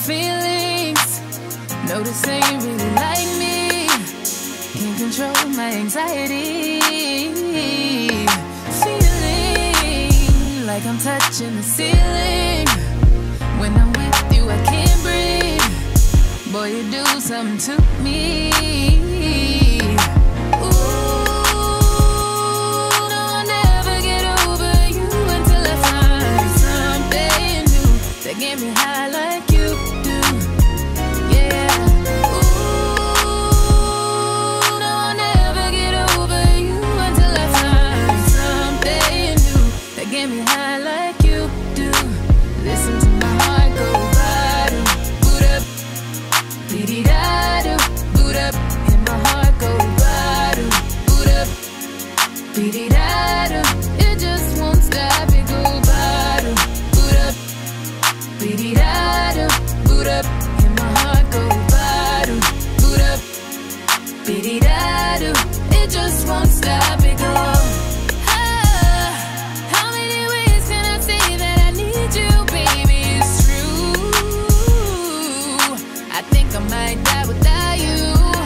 feelings. Noticing you really like me. Can't control my anxiety. Feeling like I'm touching the ceiling. When I'm with you, I can't breathe. Boy, you do something to me. Ooh, no, I'll never get over you until I find something new that get me high like you do. Yeah. Ooh, no, I'll never get over you until I find something new that get me high like you do. Listen to my heart go bottom, boot up, dee-dee-da-do, boot up, and my heart go bottom, boot up, dee-dee-da-do. It just won't stop, it go bottom, boot up, dee-dee-da-do, boot up, and my heart go bottom, boot up, dee-dee-da-do. It just won't stop, it go. How many ways can I say that I need you, baby? It's true. I think I might die without you.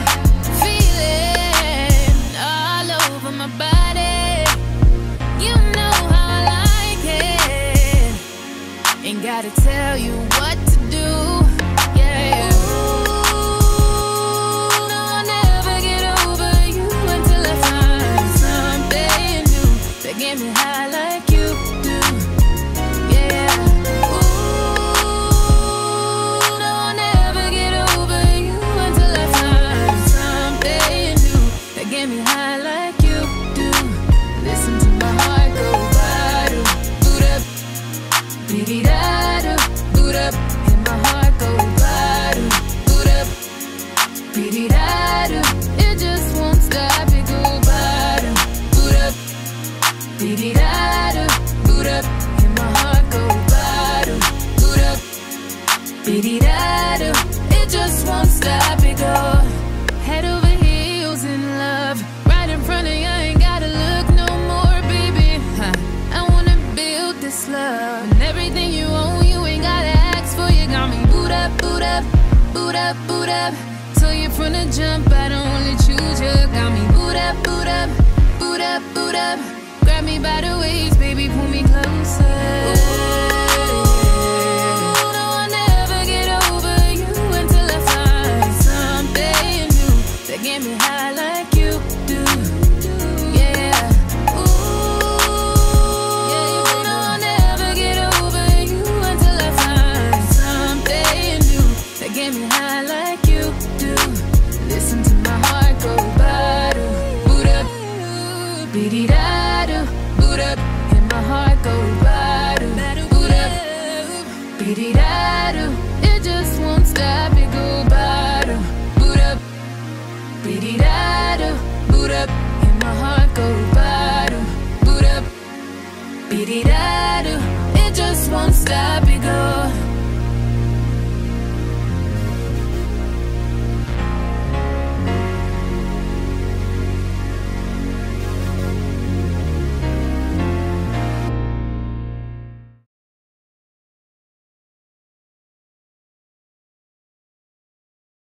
Feeling all over my body. You know how I like it. Ain't gotta tell you what to do. Yeah. Ooh, no, I'll never get over you until I find something new that get me high like you do. Yeah. Ooh, no, I'll never get over you until I find something new that get me high like you do. Listen to my heart go bottom, boot up, dee-dee-da-do, boot up, and my heart go bottom, boot up, dee-dee-da-do. It just won't stop, it go bottom, boot up, dee-dee-da-do, boot up, and my heart go bottom, boot up, dee-dee-da-do. It just won't stop, it go. Head over heels in love, right in front of you, ain't gotta look no more, baby. I wanna build this love, and everything you own, you ain't gotta ask for. You got me boot up, boot up, boot up, boot up. So you from the jump, I don't only choose you. Got me boot up, boot up, boot up, boot up. Grab me by the waist, baby, pull me closer.